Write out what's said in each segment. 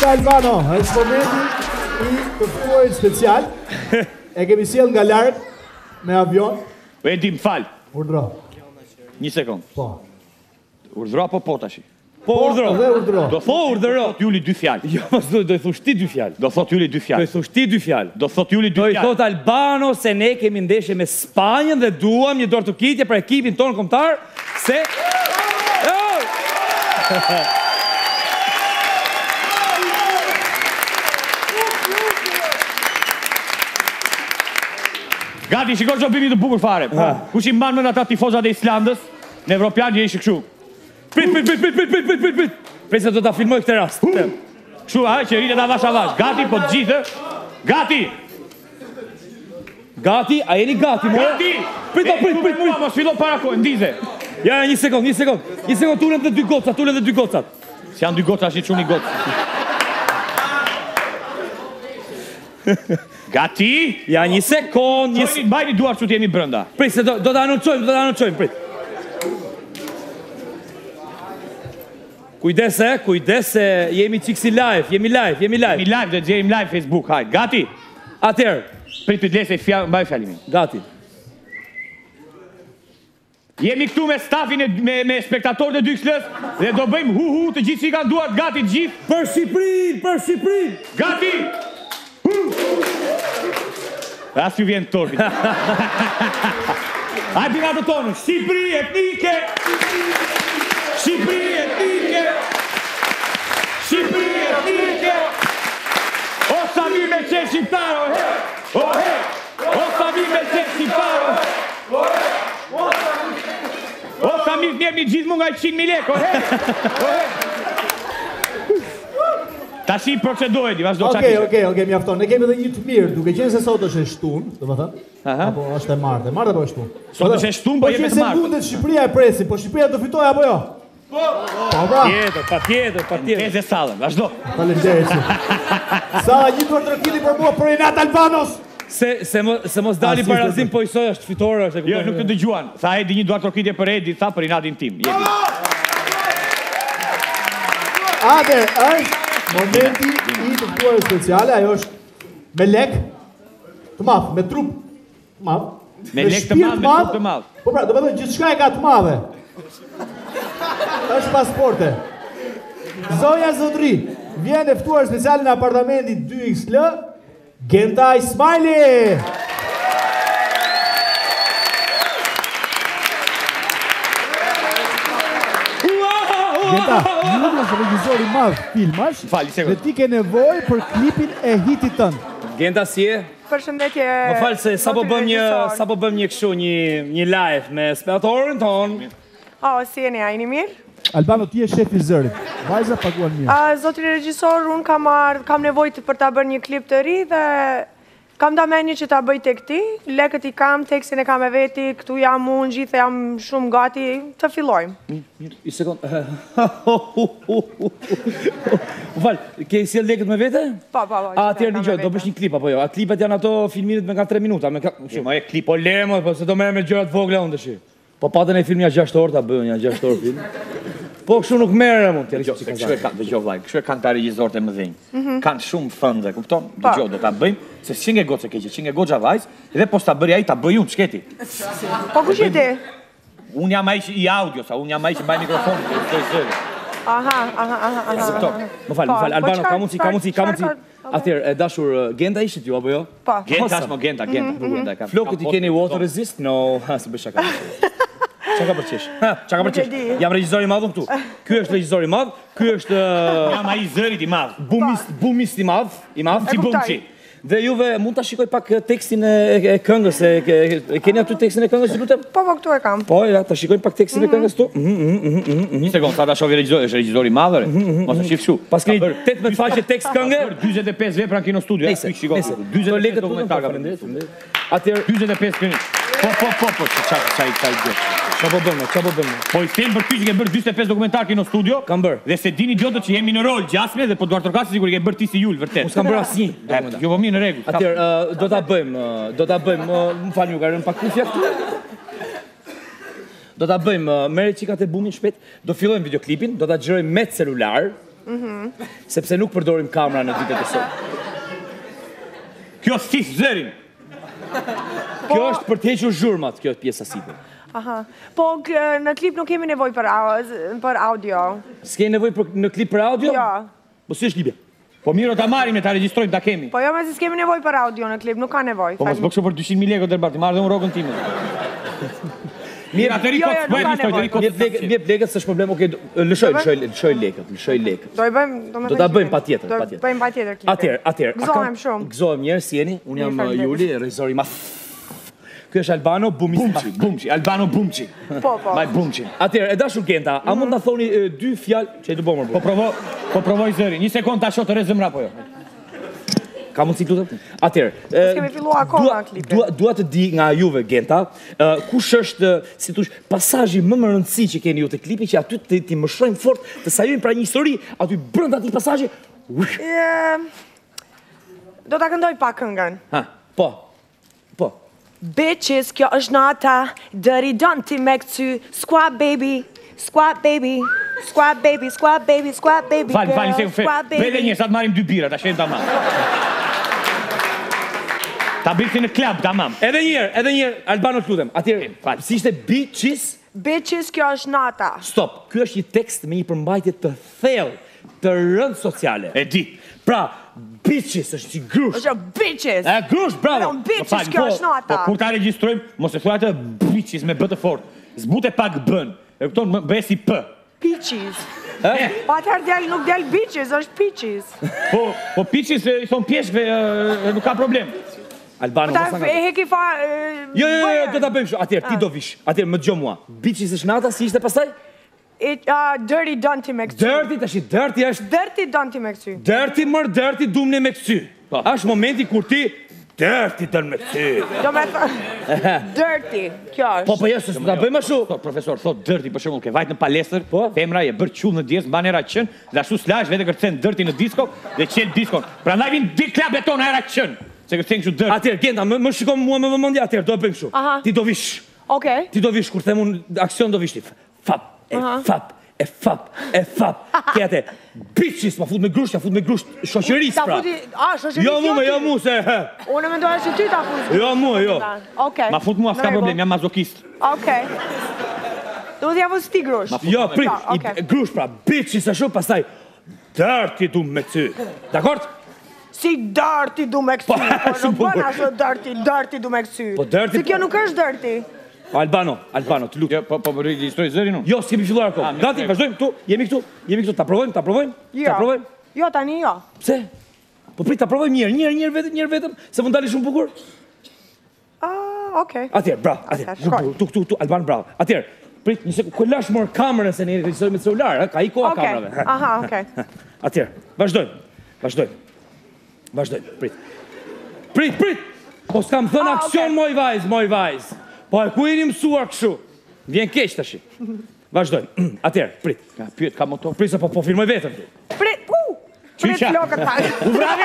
Luca Albano, është momenti i të ftuarit special. E kemi sjell nga larg me avion. Edi, më fal. Urdhro. Një sekond. Po. Urdhro apo po tash? Po urdhro. Dhe urdhro. Do urdhro. Juli 2 fjalë. Jo, do i thosh ti 2 fjalë. Do thot Juli 2 Do fjalë. i thosh ti 2 fjalë. Do thot Juli 2 Do i fjalë. thot Albano se ne kemi ndeshje me Spanjën dhe duam një dorë tukitje për ekipin tonë kombëtar se Gati, shiko që bëni të bukur fare. Kush i mban me ata tifozat e Islandës, në Evropian që ishë kështu. Prit. Prit se do ta filmoj këtë rast. Kështu, që rritet avash avash. Gati, po të gjithë. Gati! Gati, a jeni gati, more? Gati! Prit. Mos fillo para kohë, ndize. Ja, një sekond. Një sekond, tulen dhe 2 gocat, Si janë 2 goca, ashtë i çuni gocë. Gati? Ja, një sekond. Mbajni duar që t'jemi brënda. Prit, se do të anoncojmë, prit. Kujdes se jemi qiksi live, jemi live. Jemi live, dhe t'gjerim live Facebook, hajt. Gati? Atëherë, Prit lese, mbaj fjalimin. gati. Jemi këtu me stafin me spektatorët e Dyksles dhe do bëjmë hu të gjithë që i kanë duar, gati të gjithë. Për Shqipërinë! Gati! As ju vjen torpit. Hajde nga të tonë, Shqipëri etnike! Shqipëri etnike! Shqipëri etnike! O sa mi me qenë shqiptaro, he! O he! O sa mi me qenë shqiptaro! O sa mi t'njemi gjithë mu nga 100.000 lekë, o he! Ta shi procedojë, di, vazhdo qaki. Okej, mjafton. Ne kemi dhe një të mirë, duke qenë se sot është e shtunë, do më thënë, apo është e martë apo e shtunë. Sot është e shtunë, po jemi të martë. Po që se mundet Shqipëria e presin, po Shqipëria do fitoj apo jo? Po, bra. Patjetër. Teze Sallën, vazhdo. Faleminderit. Sa një duar trokili për mua për Renat Albanos. Se mos dali parazim, po i soj është fitore. Jo, nuk të dëgjuan. Tha Edi një duar trokitje për Edi, tha për Renatin tim. Ate, është momenti i të ftuarit speciale, ajo është me lek të madh, me trup të madh. Me lek të madh, me trup të madh. Po pra, do të thënë gjithçka e ka të madhe. Është pasporte. Zonja Zotri, vjen e ftuar special në apartamentin 2XL, Genta Ismaili. Genta, nuk është regjisor i madh filmash, dhe ti ke nevojë për klipin e hitit tënd. Genta si e? Përshëndetje. Më falë se sa po bëm një kështu, një live me spektorin ton. Si jeni, a jeni mirë? Albano, ti je shefi i zërit. Vajza paguan mirë. Zotri regjisor, unë kam nevojë për ta bërë një klip të ri dhe kam da menjë që ta bëj tek ti, lekët i kam, tekstin e kam e veti, këtu jam unë, gjithë jam shumë gati, të fillojmë. I sekund. Më falë, ke si lekët me vete? Po. Atëherë një gjë, do bësh një klip apo jo? A klipet janë ato filmimet me nga 3 minuta? Ma e klip o lemo, se do merrem me gjërat vogla unë dëshi. Po patën e film një 6 orë, ta bëjnë një 6 orë film. Po kështu nuk merrem unë, tjerë që ka Kështu e kanë ta regjisorët e mëdhenj. Kanë shumë fëndë, kupton? Dëgjoj, do ta bëjmë, se çinge gocë keqe, çinge goxha vajzë, dhe po sta bëri ai ta bëj unë çketi. Po kush je ti? Unë jam ai i audio, unë jam ai që mbaj mikrofonin, të këtoj zëri. Aha. Më falë, Albano, ka mundsi. Atëherë, e dashur, Genda ishit ju, apo jo? Po. Genta. Flokët i keni water resist? No, së bësh shaka. Qa ka përqesh? Jam regjizor i madh këtu. Ky është regjizor i madh, ky është... Jam ai zërit i madh. Bumist i madh, si bumqi. Dhe juve mund ta shikoj pak tekstin e këngës, e keni aty tekstin e këngës, ju lutem? Po, këtu e kam. Po, ja, ta shikoj pak tekstin e këngës tu. Një sekond, sa ta shohi regjizor, është regjizor i madh, mos e shif kështu. Pas keni 18 faqe tekst këngë, 45 vepra në Kino Studio, Nëse, 45 dokumentar ka vendos. Atëherë 45 këngë. Po, Qa po bëmë? Po i them për ty që ke bërë 45 dokumentar Kino Studio. Kam bërë. Dhe se dini idiotët që jemi në rol gjasme dhe po duar tërkasi sigur i ke bërë ti si Jul, vërtet. Unë s'kam bërë asnjë. Jo, po mirë në rregull. Atëherë, do ta bëjmë, më falni, u ka rënë pak kufja këtu. Do ta bëjmë, merri qikat e bumin shpejt, do fillojmë videoklipin, do ta xhirojmë me celular. Sepse nuk përdorim kamera në ditët e sot. Kjo s'tis zërin. Kjo është për të hequr zhurmat, kjo është pjesa sipër. Aha. Po në klip nuk kemi nevojë për audio. S'ke nevojë në klip për audio? Jo. Po si është klipja? Po miro ta marrim e ta regjistrojmë, ta kemi. Po jo, me si s'kemi nevojë për audio në klip, nuk ka nevojë. Po mos bëkshu për 200.000 lekë dërbati, marrë dhe unë rogën time. Mirë, atëri kot, bëhet një stojtë, Mjep lekët, s'është problem, okej, lëshoj lekët. Do i bëjmë, do ta bëjmë patjetër, patjetër. Do bëjmë patjetër klipin. Atëherë. Gëzohem shumë. Gëzohem njerë, si jeni? Unë jam Juli, regjisori ma. Ky është Albano Bumçi. Albano Bumçi. Po. Maj Bumçi. Atëherë, e dashur Genta, a mund na thoni dy fjalë që do bëmë më? Po provoj zëri. Një sekond ta shoh të rezëmra po jo. Ka mundësi lutem? Atëherë, kemi filluar akoma klipin. Dua të di nga juve Genta, kush është, si thosh, pasazhi më më rëndësi që keni ju te klipi që aty ti më shohim fort të sajojmë pra një histori aty brenda atij pasazhi. Do ta këndoj pak këngën. Ha, po. Bitches, kjo është nata, dëri don ti me këty, squad baby, squad baby, squad baby, squad baby, squad baby, girl, squad baby. Bede një, sa të marim 2 bira, ta shenë tamam. Ta bëjti në klab, tamam. Edhe njërë, Albano të lutem, atëherë, si ishte bitches? Bitches, kjo është nata. Stop, kjo është një tekst me një përmbajtje të thellë, të rënd sociale. E di. Pra, bitches është si grush. është bitches. Grush, bravo. Bitches, kjo është nata. Po, kur ta regjistrojmë, mos e thua atë bitches me bë të fort. Zbute pak bën. E kupton, bëhe si p. Peaches. Po atëherë nuk djal bitches, është peaches. Po bitches i thon pjeshkve, nuk ka problem. Albano, mos e heki fa... Jo, do ta bëjmë shumë. Atëherë, ti do vish. Atëherë, më dëgjoj mua. Bitches është nata, si ishte pastaj? Dirty Donty me këty. Dirty, tash dirty është... Dirty Donty me këty. Dirty dirty dumne me këty. Është momenti kur ti dirty dën me këty. Do me thë... Dirty, kjo është. Po jesë, ta bëjmë ashtu. Profesor, thot dirty, për shembull, ke vajt në palestër, femra e bërë qull në djes, mban era qën, dhe ashtu slash vete kërcen dirty në disko dhe qel diskon. Prandaj vin di klubet tona era qën. Se kërcen kështu dirty. Atëherë, Genta, më shikon mua me vëmendje, atëherë do e bëjmë kështu. Ti do vish. Okej. Ti do vish kur them unë aksion do vish ti. Fap. E fap. Kjete, bitches, ma fut me grusht, shoqëris, pra. Shoqëris Jo mu, se... Unë me ndoja që ty ta fut. Jo. Ma fut mua, s'ka problem, jam mazokist. Okej. Do t'ja fut sti grusht. Jo, prit, grusht, pra, bitches, ashtu, pastaj, dirty du me ty. Dakord? Si dirty du me kësy. Nuk bën ashtu dirty du me kësy. Se kjo nuk është dirty. Albano, të lutem. Po regjistroj zërin unë? Jo, s'kemi filluar akoma. Gati, vazhdojmë këtu, jemi këtu, ta provojmë? Jo, tani jo. Pse? Po prit, ta provojmë njërë vetëm, se mund dali shumë bukur? Okej. Atëherë, bravo, tu, Albano, bravo. Atëherë, prit, një sekundë, ku lash morë kamerën se ne regjistojmë me celular, ka i koha kamerave. Aha, okej. Atëherë, vazhdojmë, prit. Po s'kam thënë aksion, moj vajz. Po e ku jeni mësuar kështu? Vjen keq tash. Vazhdojmë. Atëherë, prit. Ka pyet, ka motor. Prit, po filmoj vetëm. Prit, prit flokët pak. Brave!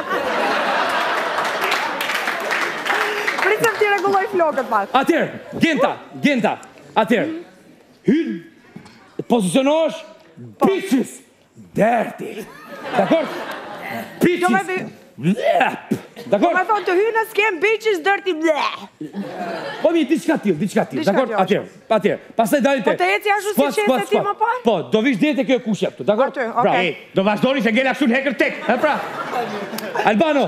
Prit se ti rregulloj flokët pak. Atëherë, Genta. Atëherë. Hyn. Pozicionohesh. Bitches. Dirty. Dakor? Bitches. Dakor? Me thonë të hynë s'kem bitches dirty bleh. Po mi, diçka tillë, dakor? Atëherë. Pastaj dalim te. Po të eci ashtu si qenë se ti më parë? Po, do vish deri te kjo kushja këtu, dakor? Aty, okej. Do vazhdoni se ngel ashtu në hekër tek, pra. Albano.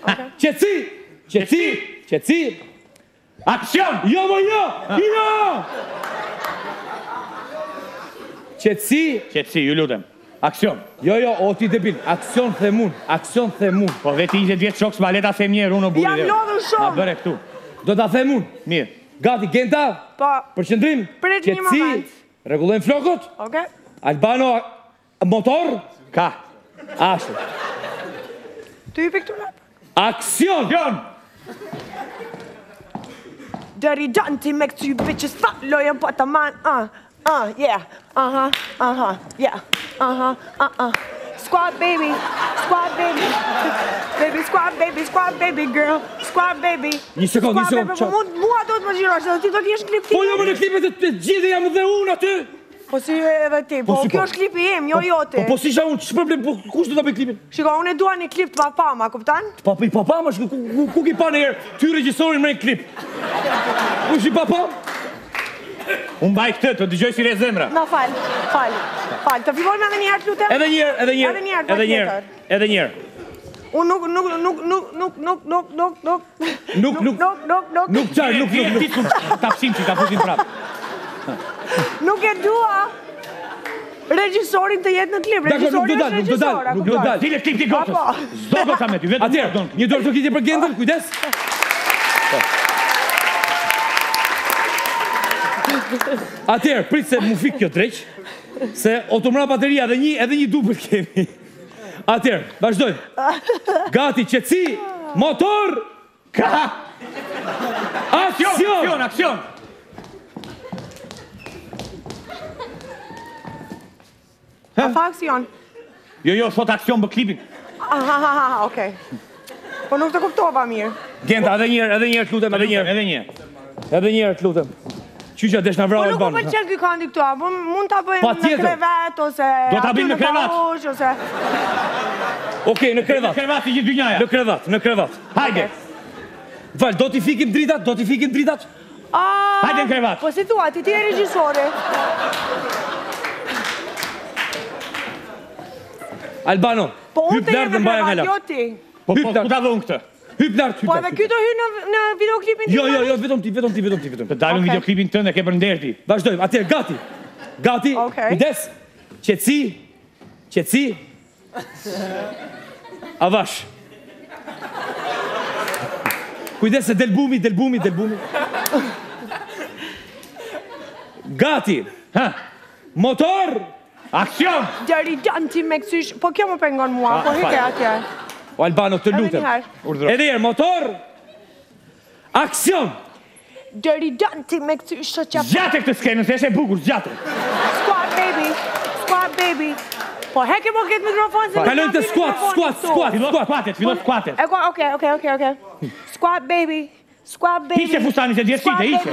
Qetësi. Aksion! Jo. Qetësi, ju lutem. Aksion. Jo, o ti debil, aksion themun. Po veti 20 vjetë shokës, ma leta them njerë, unë o buri Jam lodhur shumë. Ma bëre këtu. Do ta themun. Mirë. Gati, Genta? Po. Përqëndrim? Prit një moment. Rregullojmë flokët? Okej. Albano, motor? Ka. Ashtu. Ty i piktura? Aksion! Dirty Donty me këty bitches lojën po të man. Yeah. Yeah. Squad baby. Squad baby girl. Squad baby. Një sekund. Mua do të më gjirosh, dhe ti do t'jesh në klip ti. Po jo më në klipet e gjithë jam dhe unë aty. Po si edhe ti, po kjo është klipi im, jo joti. Po si isha unë, që problem, kush do ta bëj klipin? Shiko, unë e dua një klip të papama, kuptan? I papama, ku ki pa në herë, ty regjisorin me një klip? Kush i papam? Unë baj këtë, të dëgjoj si rezemra. Na fal, të fillojmë edhe një herë të lutem? Edhe njerë. Unë nuk Ta fshim që ta fusin prapë. Nuk e dua regjisorin të jetë në klip. Regjisorin është regjisor. Nuk do dal. Cile klip ti gotës? Zdo gota me ty, vetëm atëherë, një dorë të kitje për gendën, kujdes. Atëherë, prit se mu fik kjo dreq, se o të mra bateria edhe një dupër kemi. Atëherë, vazhdojmë. Gati, qetësi, motor, aksion! Fa aksion? Jo, thot aksion bë klipin. Okej. Po nuk të kuptova mirë. Genta, edhe njerë të lutem, edhe njerë të lutem. Qyqa desh në vrau e banë. Po nuk më përqen këj kandi këtu, mund të bëjmë në krevet, ose... Do të bëjmë në krevat. Okej, në krevat. Në krevat i gjithë dynjaja. Në krevat. Hajde. Val, do t'i fikim dritat? Hajde në krevat. Po si thua, ti e regjisori. Albano, hyp lartë dhe mbaja nga lartë. Po ku ta dhe unë këtë? Hyp lartë. Po edhe kjo të hy në videoklipin tim? Jo, vetëm ti. Të dalëm videoklipin tënde, ke për nderti. Vazhdojmë, atëherë, gati, kujdes, qetësi, avash. Kujdes se del bumi. Gati, motor, aksion! Deri danti me kësysh, po kjo më pengon mua, po hyke atje. O Albano, të lutem. Edhe herë, motor, aksion! Deri danti me kësysh që qapë. Zgjate këtë skenën, se eshe bukur, zgjate. Squat baby. Po heke mo këtë mikrofon se... Kalojnë të squat. Filo squatet. Okej. Squat baby. Ishe fustani se djerësite, ishe.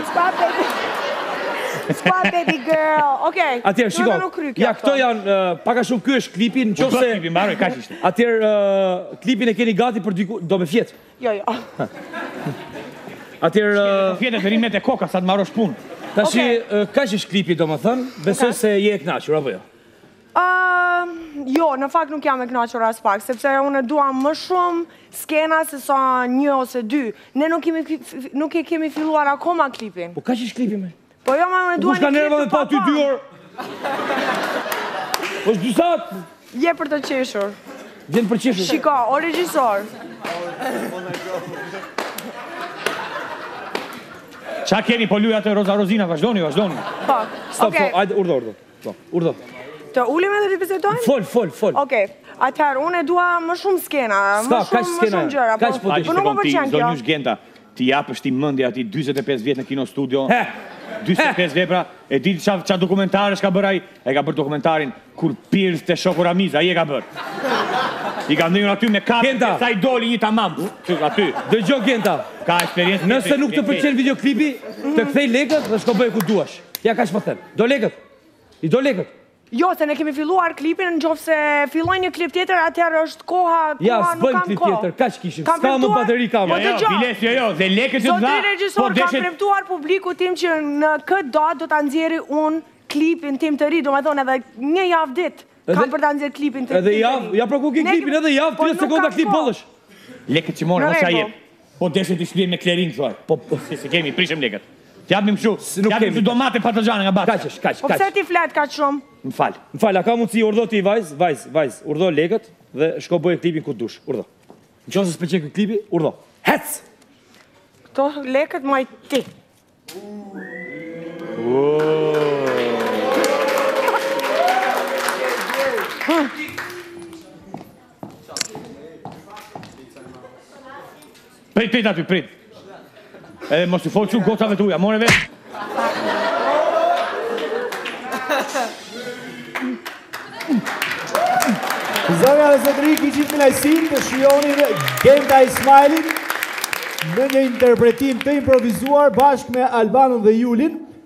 Squat baby girl. Okej. Atëherë, shiko, ja këto janë, paka shumë ky është klipin, në qose... Atëherë, klipin e keni gati për diku, do me fjetë? Jo. Atëherë... Fjetë të rimet e koka, sa të marrosh punë. Tashi, ka që është klipi, do më thënë, besoj se je e knaqër, apo jo? Jo, në fakt nuk jam e knaqër as pak, sepse unë dua më shumë skena se sa 1 ose 2. Ne nuk e kemi filluar akoma klipin. Po ka që është klipi me? Po jo, ma me dua një klip të pa ty 2 orë. Po është 2 saat. Je për të qeshur. Vjen për qeshur. Shiko, o regjisor. Qa keni po luja të Roza Rozina, vazhdoni. Po, stop, ajde, urdo. Të ulim edhe të bisedojnë? Fol. Okej, atëherë, unë e dua më shumë skena, më shumë gjëra. Ka që po të nuk më përqen kjo. Zonjush Genta, ti japësh ti mëndja ati 25 vjetë në kino studio, 25 vepra, e di qa dokumentarë shka bëraj, e ka bërë dokumentarin kur pirës të shoku Ramiz, a i e ka bërë. I ka ndënjur aty me kapë, sa i doli një tamam, aty. Dëgjo Genta, ka nëse nuk të përqen videoklipi, të kthej lekët dhe shko bëjë ku duash. Ja ka që po them, do lekët. Jo, se ne kemi filluar klipin, në qofë se filloj një klip tjetër, atëherë është koha nuk kam kohë. Ja, s'bëjmë klip tjetër, ka që kishim, s'ka më bateri kama. Jo, dhe lekët që të dha... Zotri regjisor, kam premtuar publiku tim që në këtë datë do të nxjerri unë klipin tim të ri, do me thonë edhe një javë dit, kam për të nxjerë klipin tim të ri. Edhe javë, ja pra ku ki klipin, edhe javë, 30 sekonda klip bëllësh. Lekët që morë, mos a jep. Po deshe t'i shlijem me klerin, thoj. Po, se kemi, prishëm lekët. T'japim shu, t'japim shu domate patajane nga batë. Kaq. Po pse ti flet kaq shumë? M'fal, a ka mundësi urdo ti vajz, urdo lekët dhe shko bëjë klipin ku dush, urdo. Në qënë se s'pëqen këtë klipi, urdo. Hec! Këto lekët maj ti. Prit aty, prit. Edhe mos të folë që gocave të uja, more vetë. Zonja dhe zotëri, kiqit me lajsin të shionin Genta Ismailin në një interpretim të improvizuar bashkë me Albanën dhe Julin